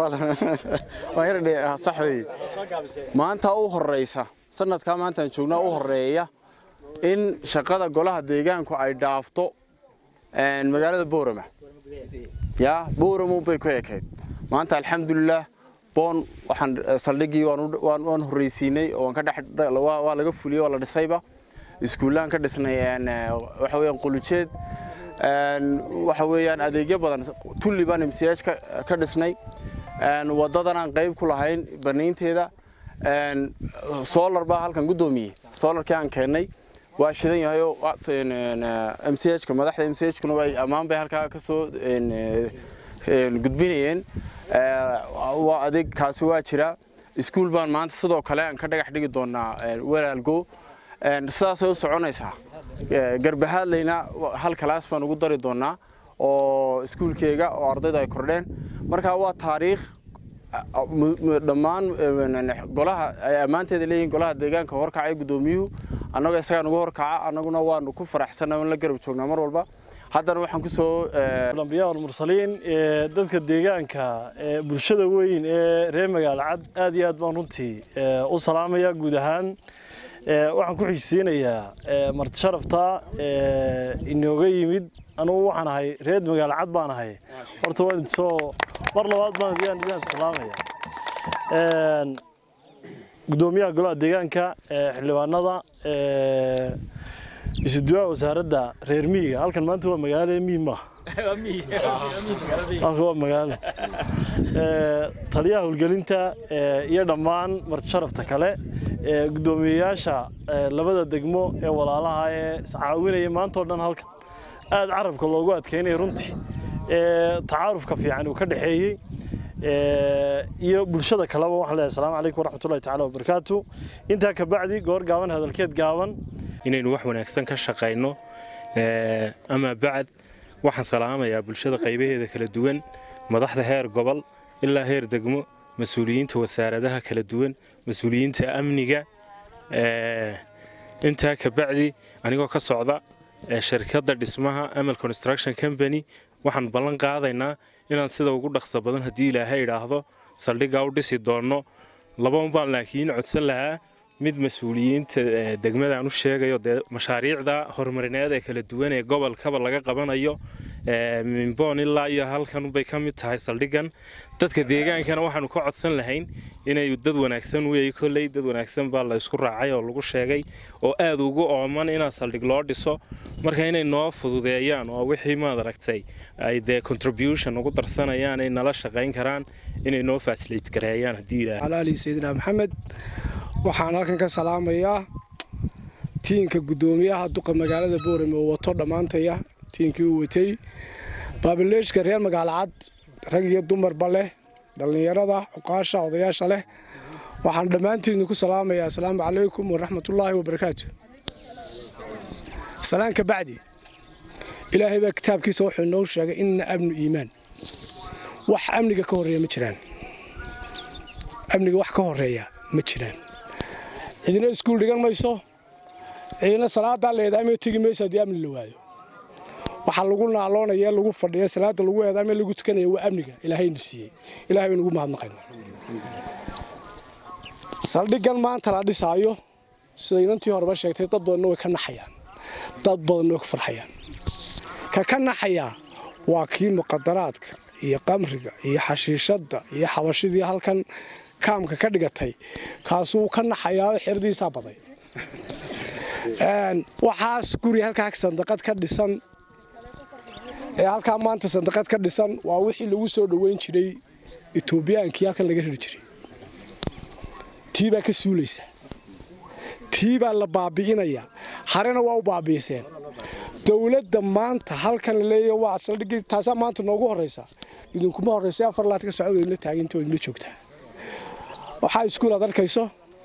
waa sax weey maanta u horeysa sanadka maanta aan joognaa u horeeya in shaqada golaha deegaanku ay dhaafto magaalada Boorama Boorama bay ku ekeyd maanta alxamdulillah Boon waxaan saldhigii waan horeysiinay oo ka dhax waa laga fuliyay waa la dhisayba iskuulaan ka dhisnay waxa weeyaan qulujeed waxa weeyaan adeegyo badan tulliban MCH ka dhisnay wadadan aan qayb ku lahayn banaynteeda solar baa halkan gudoomiyay solarkii aan keenay waa shidan yahay oo MCH ka madaxda MCH kuna way amaan bay halka ka soo gudbinayeen waa adeeg kaasi waa jira iskuul baan maanta sidoo kale aan ka dhagax dhigi doonaa walaalgo sidaas ay u soconaysaa Garbahaadleyna hal class baan ugu dari doonaa oo iskuulkeega oo ardayda ay kordheen marka waa taariikh dhammaan golaha ay amaanteeda leeyihiin golaha deegaanka horkacay gudoomiyuhu annaga isaga ugu horkaca annaguna waan ku faraxsanahay in la garab joognaa mar walba haddana waxaan ku soo lambiyaa mursaliin dadka deegaanka bulshada weyn ee reer magaalo cad aad iyo aad baan runtii u salaamaya guud ahaan waxaan ku xigsiinayaa marti sharafta inooga yimid anugu waxaan ahay reer magaalo cad baan ahay horta waan soo mar labaad baan idin salaamaya gudoomiyaha golaha deegaanka xildhibaanada isuduwa wasaaradda reer miyiga halkan maanta waa magaalo miima waa magaalo taliyaha howlgelinta iyo dhammaan marti sharafta kale gudoomiyayaasha labada degmo ee walaalaha ee iscaawinaya maanta oo dhan halkan aad carabka loogu adkeynay runtii tacaarufka fiican uu ka dhaxeeyay iyo bulshada kaleba waxa la salaamu calaykum waraxmatullaahi tacaala wabarakaatu inta ka bacdi goor gaaban hadalkeed gaaban inaynu wax wanaagsan ka shaqeyno ama bacd waxaan salaamayaa bulshada qaybaheeda kala duwan madaxda heer gobol ilaa heer degmo mas'uuliyiinta wasaaradaha kala duwan mas'uuliyiinta amniga inta ka bacdi anigoo ka socda shirkadda dhismaha Amal Construction Company waxaan ballan qaadaynaa inaan sida ugu dhaqso badan hadii Ilaahay yiraahdo saldhigga u dhisi doono laba baan laakiin codsan lahaa mid mas'uuliyiinta degmada aan u sheegayo mashaariicda horumarineed ee kala duwan ee gobolka laga qabanayo min Boon ilaa iyo halkan bay ka mid tahay saldhiggan dadka deegaankana waxaan ku codsan lahayn inay dad wanaagsan weey kulay dad wanaagsan baa la isku raacay oo lagu sheegay oo aad ugu ooman in saldhig loo dhiso marka inay noo fududeeyaan oo wixii ma aragtay ay de contribution ugu darsanayaan ay nala shaqeyn karaan inay noo facilitate gareeyaan hadii ilaahay alaali sayidina maxamed waxaan halkan ka salaamayaa tiinka gudoomiyaha duqa magaalada Boorama oo wato dhamaantaya tiinkii uu watay baabileeshka reer magaalo cad rag iyo dumarba leh dhalinyarada uqaasha odayaasha leh waxaan dhamaantiin ku salaamayaa assalaamu calaykum waraxmatullaahi wabarakaatu salaanka bacdi ilaahay baa kitaabkiisa wuxuu noo sheegay in amni iimaan wax amniga ka horeeya ma jiraan amniga wax ka horeeya ma jiraan cidina iskuul dhigan mayso ciidana salaadaa la eedaamay tegi mayso haddii amni la waayo waxaa lagu naaloonaya lagu fadhiya salaada lagu eedaamay lagu tukanaya waa amniga ilaahayna siiyey ilaahay baynu ugu mahadnaqaynaa saldhiggan maanta la dhisaayo sida inantii horeba sheegtay dad badanna way ka naxayaan dad badanna way ku farxayaan ka naxayaa waa kii muqadaraadka iyo qamriga iyo xashiishadda iyo xabashidii halkan kaamka ka dhigatay kaasuu ka naxayaa xirdiisaa baday waxaas guri halkaa sandaqad ka dhisan ee halkaa maanta sandaqad ka dhisan waa wixii lagu soo dhoweyn jiray Etoobiyaankii halkan laga riri jiray tiibaa ka suulaysa tiibaa la baabi'inaya harena waa u baabiiseen dawladda maanta halkan la leeyahay waa saldhig taasa maanta noogu horeysa idinkuma horeysa 4 ka socod la taagintoo idin joogtaa waxa iskuul aad arkayso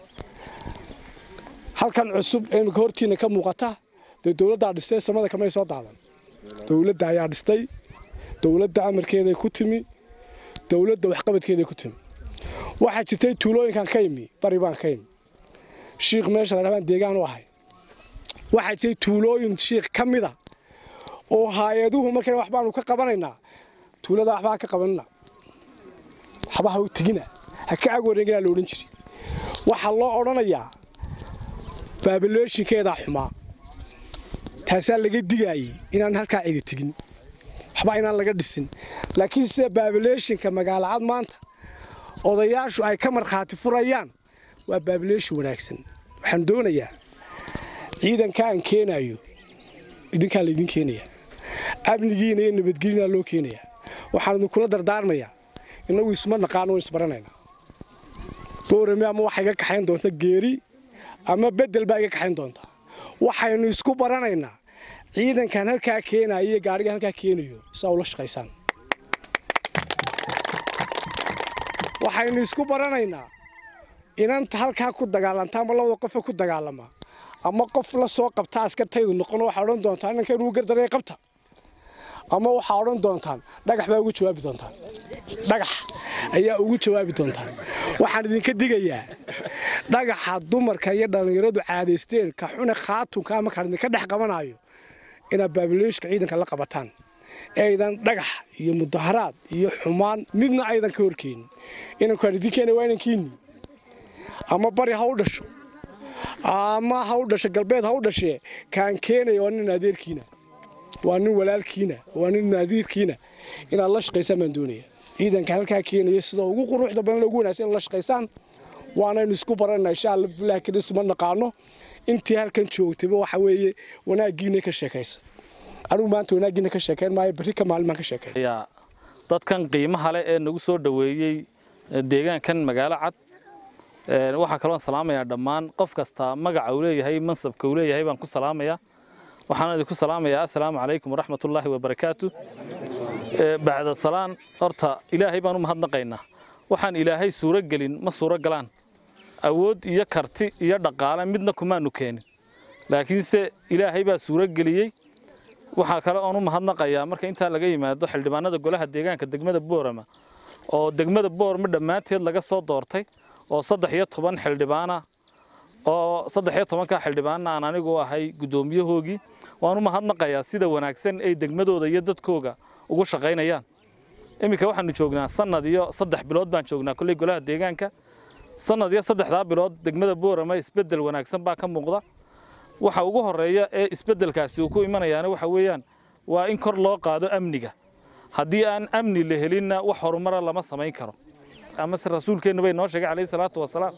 halkan cusub ee hortiina ka muuqata dawladda dhistay samada kama soo daadan dawladda ayaa dhistay dawladda amarkeeda ku timi dawladda waxqabadkeeda ku timi waxa jirtay tuulooyinkan ka yimi bari baan ka yimi sheekh meesha la deegaan u ahay waxa jirtay tuulooyin sheekh kamida oo hay'aduhu markay wax baan ka qabanaynaa tuulada wax baan ka qabanna habaha u tigina ha ka agwareegina loo oran jiray waxa loo oranayaa baabileeshinkeeda xumaa taasa laga digayay inaan halka cidi tigin waxba inaan laga dhisin laakiin sida baabileeshinka magaalada maanta odayaashu ay ka marxaati furayaan waa baabileeshin wanaagsan waxaan doonayaa ciidanka aan keenayo idinka la idin keenaya amnigiina iyo nabadgelyada loo keenaya waxaan idin kula dardaarmayaa inagu isma naqaan oo isbaranayna boorame ama waxa iga kaxayn doonta geeri ama bedel baa iga kaxayn doonta waxaynu isku baranaynaa ciidankan halka keenayo gaariga halka keenayo soo la shaqeysaan waxaynu isku baranaynaa inanta halka ku dagaalanta ama labada qof ku dagaalama ama qof la soo qabta askartaydu noqon waxa oran doontaa inanka uu gardaray qabta ama waxa oran doontaan dhagax baa ugu jawaabi doontaan dhagax ayaa ugu jawaabi doontaan waxaan idinka digayaa dhagaxa dumarka iyo dhalinyaradu caadaysteen ka xuna khaatunka ama ka dhex qabanayo ina baabileeshka ciidanka la qabataan aydan dhagax iyo mudaharaad iyo xumaan midna aydan ka horkeen inanku idinkeena waa inankiini ama bari ha u dhasho ama ha u dhasho galbeed ha u dhashee kaan keenay waa nin adeerkiina waa nin walaalkiina waa nin nadiirkiina ina la shaqeysaan baan doonaya ciidanka halka keenay sida ugu quruxda badan lagu wanaagsan la shaqeysaan waana isku baranaa insha Allah bilaa kadis ma naqaano intii halkan joogtay waxa weeye wanaagiina ka sheekaysa anigu maanta wanaagiina ka sheekayn maayo bari ka maalmaan ka sheekay dadkan qiimaha leh ee nagu soo dhaweeyay deegaankan magaalo cad waxa kale oo salaamayaa dhammaan qof kasta magaca uu leeyahay mansabka uu leeyahay baan ku salaamayaa waxaan idinku salaamayaa assalaamu calaykum waraxmatullaahi wabarakaatu bacda salaan horta ilaahay baan u mahadnaqaynaa waxaan ilaahay suuro gelin ma suuro galaan awood iyo karti iyo dhaqaale midna kumaanu keenin laakiinse ilaahay baa suuro geliyay waxa kale oo u mahadnaqayaa marka inta laga yimaado xildhibaanada golaha deegaanka degmada Boorama oo degmada Boorama dhamaanteed laga soo doortay oo 13 xildhibaana oo 13 ka xildhibaana aan anigu ahay gudoomiyahoogii waan u mahadnaqayaa sida wanaagsan ay degmadooda iyo dadkooga ugu shaqeynayaan imika waxaanu joognaa sanad iyo 3 bilood baan joognaa kulay golaha deegaanka sanad iyo 3 bilood degmada Boorama isbedel wanaagsan baa ka muuqda waxa ugu horeeya ee isbedelkaasi uu ku imanayaan waxa weeyaan waa in kor loo qaado amniga haddii aan amni la helinna wax horumar lama sameyn karo ama si rasuulkeenu bay noo sheegay kaleey salaatu wasalaam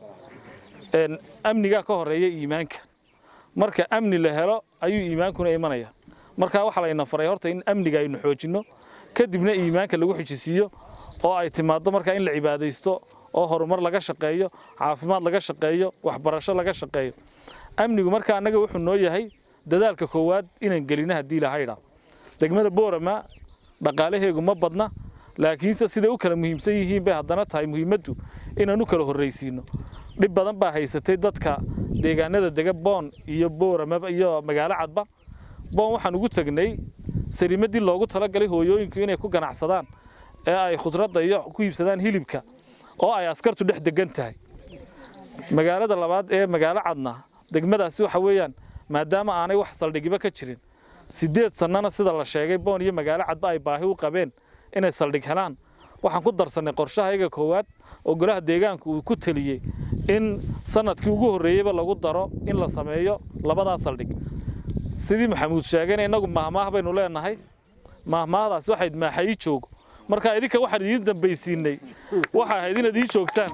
amniga ka horeeya iimaanka marka amni la helo ayuu iimaankuna imanaya marka waxa la ina faray horta in amniga aynu xoojino kadibna iimaanka lagu xijisiyo oo ay timaado marka in la cibaadeysto oo horumar laga shaqeeyo caafimaad laga shaqeeyo waxbarasho laga shaqeeyo amnigu marka anaga wuxuu noo yahay dadaalka koowaad inaan gelino hadii la hayra degmada Boorama dhaqaalaheegu ma badna laakiinse sida uu kala muhiimsan yihiin bay haddana tahay muhiimadu inaanu kala horeysiino dib badan baa haysatay dadka deegaanada dega Boon iyo Boorama iyo magaalo cadba Boon waxaan ugu tagnay sariimadii loogu talagalay hooyooyinku inay ku ganacsadaan ee ay khudradda iyo ku iibsadaan hilibka oo ay askartu dhex degan tahay magaalada labaad ee magaalo cadna degmadaasi waxa weeyaan maadaama aanay wax saldhigiba ka jirin 8 sanana sida la sheegay boon iyo magaalo cadba ay baahi u qabeen inay saldhig helaan waxaan ku darsanay qorshahayga koowaad oo golaha deegaanka uu ku taliyay in sanadkii ugu horeeyayba lagu daro in la sameeyo labada saldhig sidii maxamuud sheegay inagu mahmaah baynu leenahay mahmaahdaas waxay maaxay joogo marka idinka waxaan idin dambaysiinay waxa ahayd inaad ii joogtaan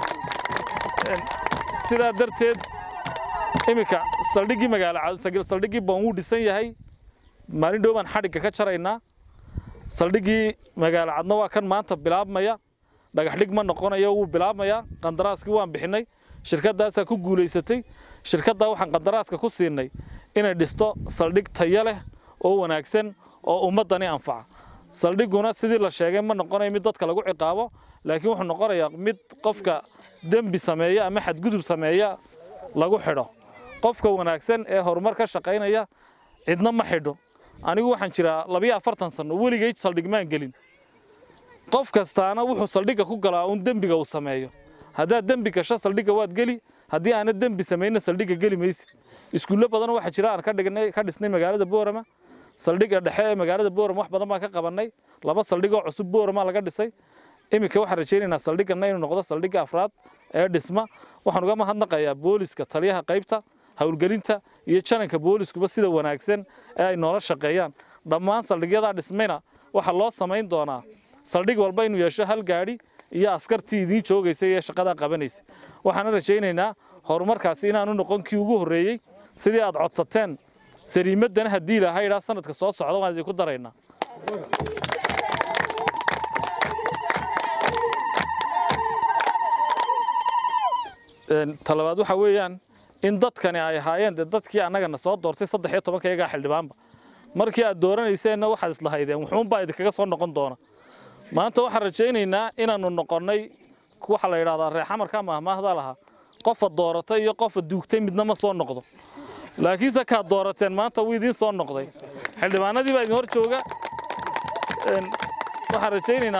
sidaa darteed imika saldhigii magaalo saldhigii boon uu dhisan yahay maalin dhow baan xadhigga ka jaraynaa saldhigii magaalo cadna waa kan maanta bilaabmaya dhagax dhig ma noqonayo wuu bilaabmaya qandaraaskii waan bixinay shirkadaas ku guuleysatay shirkadda waxaan qandaraaska ku siinay inay dhisto saldhig tayo leh oo wanaagsan oo ummadani anfaca saldhiguna sidii la sheegay ma noqonayo mid dadka lagu ciqaabo laakiin wuxuu noqonayaa mid qofka dambi sameeya ama xadgudub sameeya lagu xidho qofka wanaagsan ee horumar ka shaqeynaya cidna ma xidho anigu waxaan jiraa 42 sano weligay saldhig maan gelin qof kastaana wuxuu saldhigga ku galaa un dambiga uu sameeyo hadaa dambi gasho saldhigga waad geli hadii aan dambi sameeyna saldhigga geli maysid iskuulo badan waxa jira aan ka dhisnay magaalada Boorama saldhigga dhexe ee magaalada Boorama wax badan baan ka qabanay laba saldhig oo cusub Boorama laga dhisay imika waxaan rajaynaynaa saldhigana inuu noqdo saldhigga afraad ee dhisma waxaan uga mahadnaqayaa booliska taliyaha qaybta hawlgelinta iyo jananka booliskuba sida wanaagsan ee ay noola shaqeeyaan dhammaan saldhigyada dhismayna waxa loo sameyn doonaa saldhig walba inuu yeesho hal gaari iyo askartii idin joogaysay ee shaqada qabanaysa waxaan rajaynaynaa horumarkaasi inaanu noqon kii ugu horeeyay sidii aad codsateen sariimadan hadii la hayra sanadka soo socdo waan idinku daraynaa talabaad waxa weeyaan in dadkani ay ahaayeen dadkii annagana soo doortay 13 kayaga xildhibaanba markii aad dooranayseenna waxa isla haydeen wuxuun baa idinkaga soo noqon doona maanta waxaan rajaynaynaa inaanu noqonnay waxa la yiraahdaa reexamarka mahmaahda laha qof dooratay iyo qof duugtay midna ma soo noqdo laakiin ka doorateen maanta wuu idin soo noqday xildhibaanadii baa idin hor jooga waxaan rajaynaynaa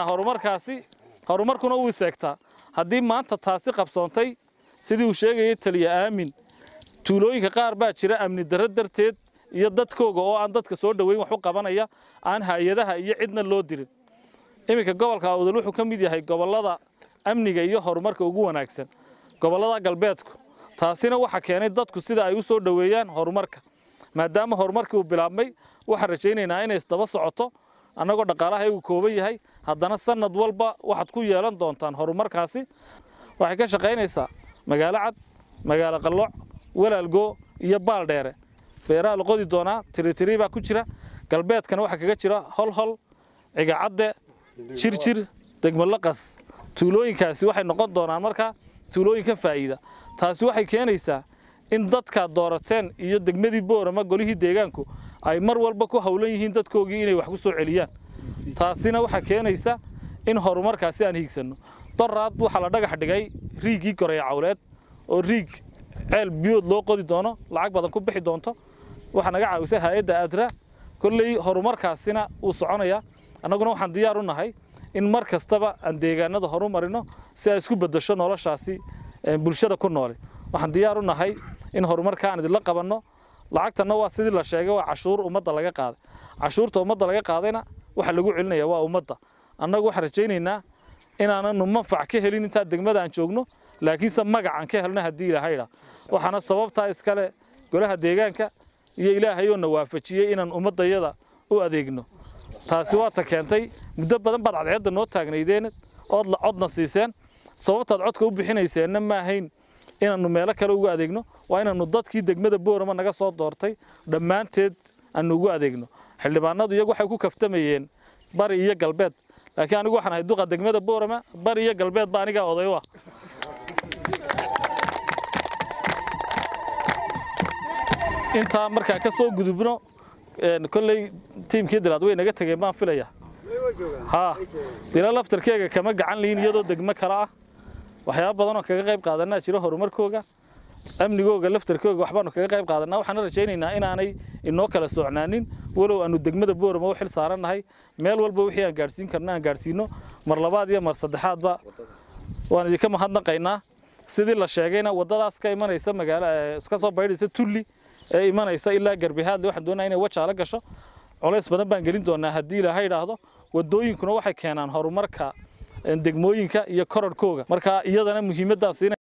horumarkuna uu iseegtaa haddii maanta taasi qabsoontay sidii uu sheegayay taliya aamin tuulooyinka qaar baa jira amni darro darteed iyo dadkooga oo aan dadka soo dhaweyn wax u qabanaya aan hay'adaha iyo cidna loo dirin iminka gobolka Awdal wuxuu ka mid yahay gobolada amniga iyo horumarka ugu wanaagsan gobolada galbeedku taasina waxa keenay dadku sida ay u soo dhaweeyaan horumarka maadaama horumarkii uu bilaabmay waxa rajaynaynaa inay isdaba socoto annagoo dhaqaalaha uu kooban yahay haddana sanad walba waxaad ku yeelan doontaan horumarkaasi waxay ka shaqeynaysaa magaalo cad magaalo qalooc walaalgo iyo baaldheere beeraha la qodi doonaa tiri baa ku jira galbeedkana waxa kaga jira hol cigacadde jirjir degmo laqas tuulooyinkaasi waxay noqon doonaan marka tuulooyinka faa'iida taasi waxay keenaysaa in dadka doorateen iyo degmadii Boorama golihii deegaanku ay mar walba ku hawlan yihiin dadkoogii inay wax ku soo celiyaan taasina waxa keenaysa in horumarkaasi aan hiigsano daraad waxa la dhagax dhigay riigii Korea Cawleed oo riig ceel biyood loo qodi doono lacag badan ku bixi doonto waxa naga caawisay hay'adda adra kullay horumarkaasina uu soconaya annaguna waxaan diyaar u nahay in mar kastaba aan deegaanada horumarino si ay isku bedesho noloshaasi bulshada ku nool waxaan diyaar u nahay in horumarka aan idin la qabanno lacagtana waa sidii la sheegay waa cashuur ummadda laga qaaday cashuurta ummadda laga qaadayna waxa lagu celinaya waa ummadda annagu waxaan rajaynaynaa inaanu manfac ka helin inta degmada aan joogno laakiinse magacan ka helna hadii ilaahay waxaana sababta iskale golaha deegaanka iyo ilaahay oo na waafajiyay inaan ummadayada u adeegno taasi waa ta keentay muddo badan baad cadceedda noo taagnaydeen oo la codna siiseen sababtaad codka u bixinayseen ma ahayn inaanu meelo kale ugu adeegno waa inaanu dadkii degmada Boorama naga soo doortay dhammaanteed aan ugu adeegno xildhibaanadu iyagu waxay ku kaftamayeen bari iyo galbeed laakiin anigu waxaan ahay duqa degmada Boorama bari iyo galbeed baa aniga oday ah inta markaa ka soo gudubno kolley tiimkii dilaad way naga tageen baan filaya dilaa laftarkeega kama gacan liin iyadoo degmo kala ah waxyaabo badan oo kaga qayb qaadanaa jiro horumarkooga amnigooga laftarkooga waxbaanu kaga qayb qaadanaa waxaan rajaynaynaa inaanay inoo kala socnaanin walow aanu degmada Boorama u xil saarannahay meel walba wixii aan gaarsiin karnaa aan gaarsiino mar labaad iyo mar saddexaadba waan idinka mahadnaqaynaa sidii la sheegayna wadadaas ka imanaysa magaalada iska soo baydhaysa Tulli ee imanaysa ilaa Garbihaadle waxaan doonayaa inay wajaale gasho culays badan baan gelin doonaa haddii Ilaahay yiraahdo wadooyinkuna waxay keenaan horumarka degmooyinka iyo korodhkooga marka iyadana muhiimadaas